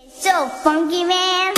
So funky man.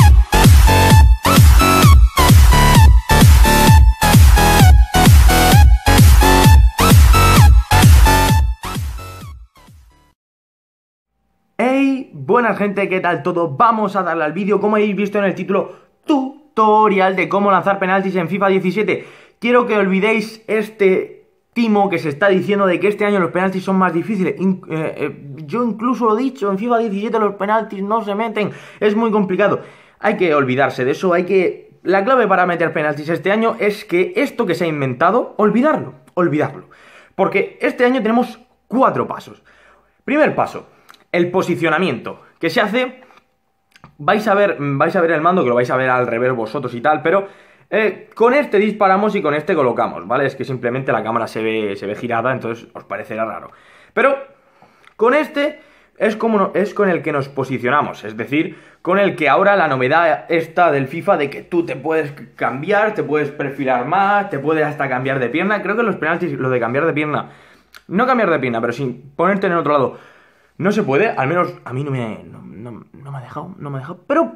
Hey, buenas gente, ¿qué tal todo? Vamos a darle al vídeo, como habéis visto en el título, tutorial de cómo lanzar penaltis en FIFA 17. Quiero que olvidéis este timo que se está diciendo de que este año los penaltis son más difíciles. Yo incluso lo he dicho, en FIFA 17 los penaltis no se meten, es muy complicado. Hay que olvidarse de eso, La clave para meter penaltis este año es que esto que se ha inventado, olvidarlo. Porque este año tenemos 4 pasos. Primer paso, el posicionamiento, que se hace... Vais a ver el mando, que lo vais a ver al revés vosotros y tal, pero con este disparamos y con este colocamos, ¿vale? Es que simplemente la cámara se ve girada, entonces os parecerá raro. Pero con este es con el que nos posicionamos, es decir, con el que ahora la novedad está del FIFA de que tú te puedes cambiar, te puedes perfilar más, te puedes hasta cambiar de pierna. Creo que los penaltis, lo de cambiar de pierna, no cambiar de pierna, pero sin ponerte en el otro lado, no se puede, al menos a mí no me ha dejado, pero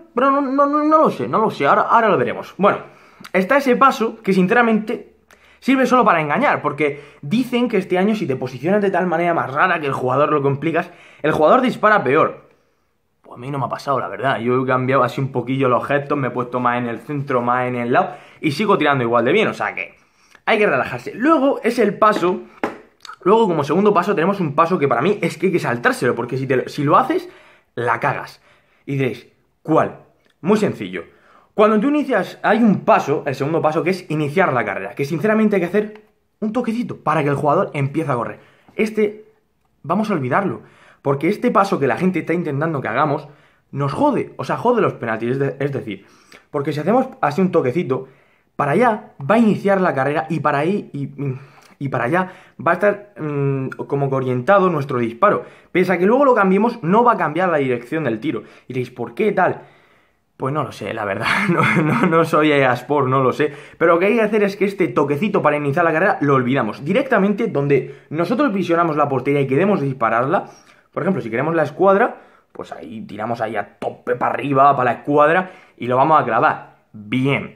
no lo sé, ahora lo veremos. Bueno, está ese paso que sinceramente sirve solo para engañar, porque dicen que este año si te posicionas de tal manera más rara que el jugador lo complicas, el jugador dispara peor. Pues a mí no me ha pasado, la verdad. Yo he cambiado así un poquillo los gestos, me he puesto más en el centro, más en el lado, y sigo tirando igual de bien, o sea que hay que relajarse. Luego es el paso... Luego, como segundo paso, tenemos un paso que para mí es que hay que saltárselo, porque si lo haces, la cagas. Y diréis, ¿cuál? Muy sencillo. Cuando tú inicias, hay un paso, el segundo paso, que es iniciar la carrera, que sinceramente hay que hacer un toquecito para que el jugador empiece a correr. Vamos a olvidarlo, porque este paso que la gente está intentando que hagamos, nos jode, o sea, jode los penaltis, es decir, porque si hacemos así un toquecito, para allá va a iniciar la carrera y para ahí... Y para allá va a estar como que orientado nuestro disparo. Pese a que luego lo cambiemos, no va a cambiar la dirección del tiro. Y diréis, ¿por qué tal? Pues no lo sé, la verdad. No soy eSport, no lo sé. Pero lo que hay que hacer es que este toquecito para iniciar la carrera lo olvidamos. Directamente donde nosotros visionamos la portería y queremos dispararla. Por ejemplo, si queremos la escuadra, pues ahí tiramos ahí a tope para arriba, para la escuadra, y lo vamos a clavar. Bien.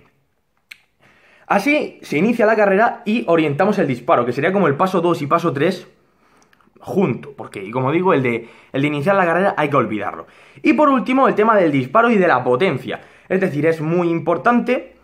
Así se inicia la carrera y orientamos el disparo, que sería como el paso 2 y paso 3 junto, porque como digo, el de iniciar la carrera hay que olvidarlo. Y por último, el tema del disparo y de la potencia. Es decir, es muy importante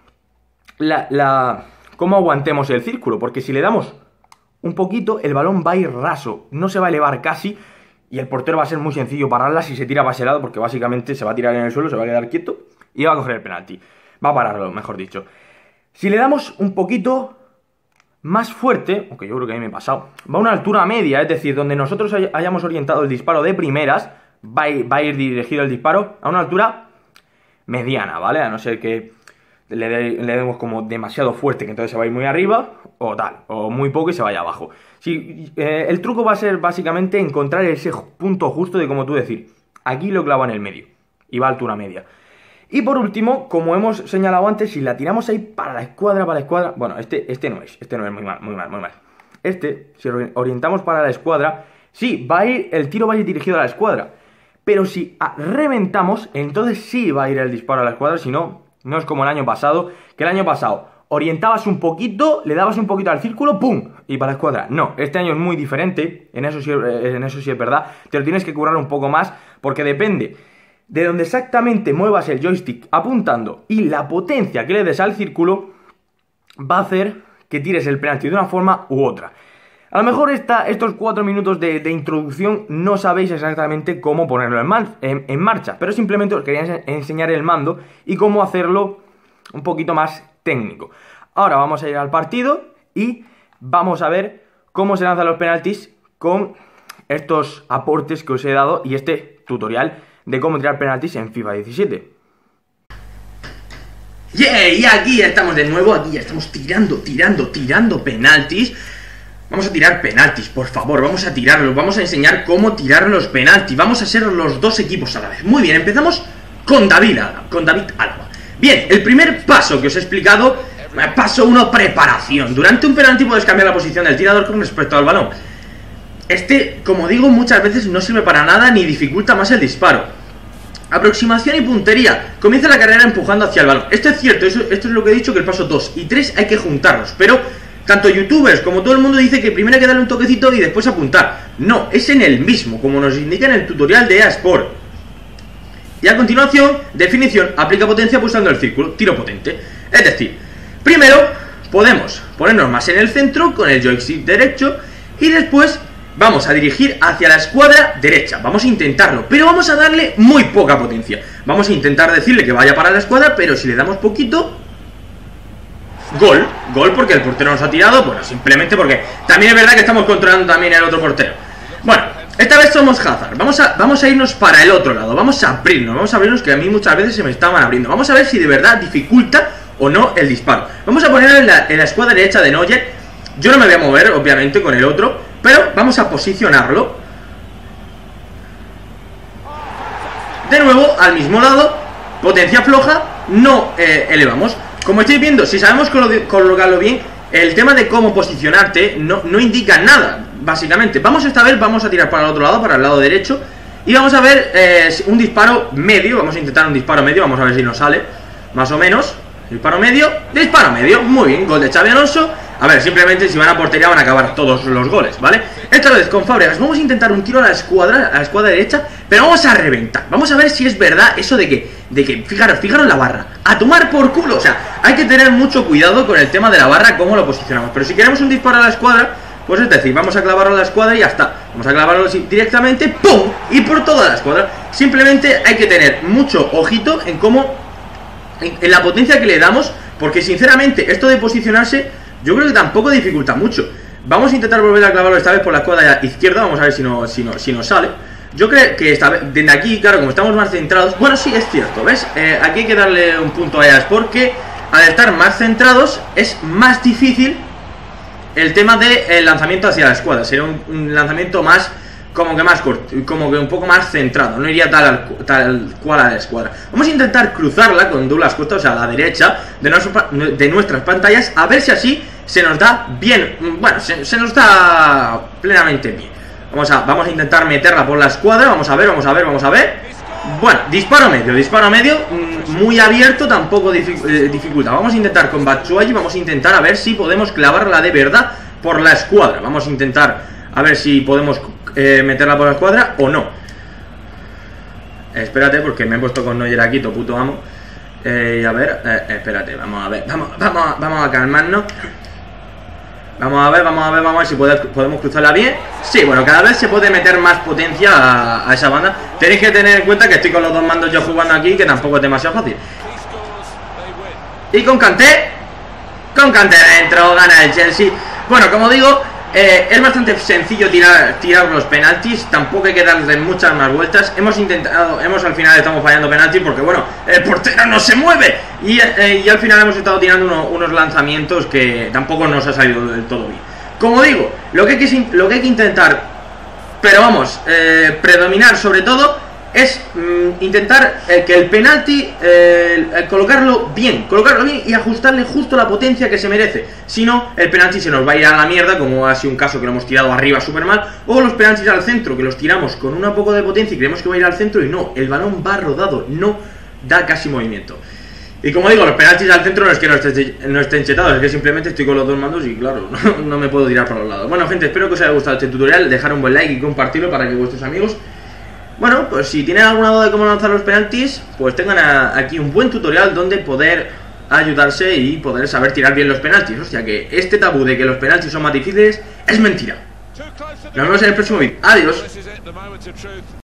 cómo aguantemos el círculo, porque si le damos un poquito, el balón va a ir raso, no se va a elevar casi, y el portero va a ser muy sencillo pararla si se tira para ese lado, porque básicamente se va a tirar en el suelo, se va a quedar quieto y va a coger el penalti. Va a pararlo, mejor dicho. Si le damos un poquito más fuerte, aunque yo creo que a mí me he pasado, va a una altura media, es decir, donde nosotros hayamos orientado el disparo de primeras, va a ir dirigido el disparo a una altura mediana, ¿vale? A no ser que le demos como demasiado fuerte, que entonces se va a ir muy arriba, o tal, o muy poco y se vaya abajo. El truco va a ser básicamente encontrar ese punto justo de, como tú decir, aquí lo clavo en el medio, y va a altura media. Y por último, como hemos señalado antes, si la tiramos ahí para la escuadra, bueno, este no es muy mal. Si orientamos para la escuadra, sí, el tiro va a ir dirigido a la escuadra. Pero si reventamos, entonces sí va a ir el disparo a la escuadra, si no, no es como el año pasado, que el año pasado orientabas un poquito, le dabas un poquito al círculo, ¡pum! Y para la escuadra. No, este año es muy diferente, en eso sí es verdad, te lo tienes que currar un poco más, porque depende de donde exactamente muevas el joystick apuntando y la potencia que le des al círculo, va a hacer que tires el penalti de una forma u otra. A lo mejor estos 4 minutos de introducción no sabéis exactamente cómo ponerlo en marcha, pero simplemente os quería enseñar el mando y cómo hacerlo un poquito más técnico. Ahora vamos a ir al partido y vamos a ver cómo se lanzan los penaltis con estos aportes que os he dado y este tutorial de cómo tirar penaltis en FIFA 17. ¡Yeah! Y aquí estamos de nuevo, aquí ya estamos tirando penaltis. Vamos a tirar penaltis, por favor, vamos a tirarlos, vamos a enseñar cómo tirar los penaltis. Vamos a ser los dos equipos a la vez. Muy bien, empezamos con David Alaba. Bien, el primer paso que os he explicado, paso 1, preparación. Durante un penalti puedes cambiar la posición del tirador con respecto al balón. Como digo, muchas veces no sirve para nada ni dificulta más el disparo. Aproximación y puntería. Comienza la carrera empujando hacia el balón. Esto es cierto, esto es lo que he dicho, que el paso 2 y 3 hay que juntarlos. Pero tanto youtubers como todo el mundo dice que primero hay que darle un toquecito y después apuntar. No, es en el mismo, como nos indica en el tutorial de EA Sport. Y a continuación, definición, aplica potencia pulsando el círculo, tiro potente. Es decir, primero podemos ponernos más en el centro con el joystick derecho y después vamos a dirigir hacia la escuadra derecha. Vamos a intentarlo, pero vamos a darle muy poca potencia. Vamos a intentar decirle que vaya para la escuadra, pero si le damos poquito... Gol, gol porque el portero nos ha tirado. Bueno, simplemente porque también es verdad que estamos controlando también el otro portero. Bueno, esta vez somos Hazard. Vamos a irnos para el otro lado. Vamos a abrirnos que a mí muchas veces se me estaban abriendo. Vamos a ver si de verdad dificulta o no el disparo. Vamos a poner en la escuadra derecha de Neuer. Yo no me voy a mover, obviamente, con el otro, pero vamos a posicionarlo de nuevo al mismo lado. Potencia floja, no elevamos. Como estáis viendo, si sabemos colocarlo bien, el tema de cómo posicionarte no indica nada, básicamente. Esta vez vamos a tirar para el otro lado, para el lado derecho, y vamos a ver un disparo medio. Vamos a intentar un disparo medio, vamos a ver si nos sale, más o menos. Disparo medio, muy bien, gol de Xabi Alonso. A ver, simplemente si van a portería van a acabar todos los goles, ¿vale? Esta vez con Fábregas vamos a intentar un tiro a la escuadra derecha, pero vamos a reventar. Vamos a ver si es verdad eso de que fijaros la barra, a tomar por culo. O sea, hay que tener mucho cuidado con el tema de la barra, cómo lo posicionamos. Pero si queremos un disparo a la escuadra, pues es decir, vamos a clavarlo a la escuadra y ya está. Vamos a clavarlo directamente, ¡pum! Y por toda la escuadra. Simplemente hay que tener mucho ojito en cómo, en la potencia que le damos, porque sinceramente esto de posicionarse yo creo que tampoco dificulta mucho. Vamos a intentar volver a clavarlo esta vez por la escuadra izquierda. Vamos a ver si nos sale. Yo creo que esta vez, desde aquí, claro, como estamos más centrados. Bueno, sí, es cierto, ¿ves? Aquí hay que darle un punto a ellas, porque al estar más centrados es más difícil el tema del lanzamiento hacia la escuadra. Sería un lanzamiento más, como que más corto, como que un poco más centrado. No iría tal cual a la escuadra. Vamos a intentar cruzarla con Douglas Costa, o sea, a la derecha de nuestras pantallas, a ver si así se nos da bien. Bueno, se nos da plenamente bien. Vamos a intentar meterla por la escuadra. Vamos a ver. Bueno, disparo medio, muy abierto, tampoco dificulta. Vamos a intentar con Batshuayi, vamos a intentar a ver si podemos clavarla de verdad por la escuadra. Vamos a intentar a ver si podemos meterla por la escuadra o no. Espérate, porque me he puesto con Neuer aquí, to puto amo. Y a ver, espérate, vamos a ver, vamos a calmarnos. Vamos a ver si podemos cruzarla bien. Sí, bueno, cada vez se puede meter más potencia a esa banda. Tenéis que tener en cuenta que estoy con los dos mandos yo jugando aquí, que tampoco es demasiado fácil. Y con Kanté dentro, gana el Chelsea. Bueno, como digo, es bastante sencillo tirar los penaltis. Tampoco hay que darle muchas más vueltas. Hemos al final estamos fallando penaltis porque, bueno, el portero no se mueve. Y al final hemos estado tirando unos lanzamientos que tampoco nos ha salido del todo bien. Como digo, lo que hay que intentar, pero vamos, predominar sobre todo, es intentar que el penalti, colocarlo bien y ajustarle justo la potencia que se merece. Si no, el penalti se nos va a ir a la mierda, como ha sido un caso que lo hemos tirado arriba súper mal, o los penaltis al centro, que los tiramos con un poco de potencia y creemos que va a ir al centro y no, el balón va rodado, no da casi movimiento. Y como digo, los penaltis al centro no es que no estén chetados, es que simplemente estoy con los dos mandos y claro, no me puedo tirar para los lados. Bueno, gente, espero que os haya gustado este tutorial, dejar un buen like y compartirlo para que vuestros amigos, bueno, pues si tienen alguna duda de cómo lanzar los penaltis, pues tengan aquí un buen tutorial donde poder ayudarse y poder saber tirar bien los penaltis. O sea que este tabú de que los penaltis son más difíciles es mentira. Nos vemos en el próximo vídeo. Adiós.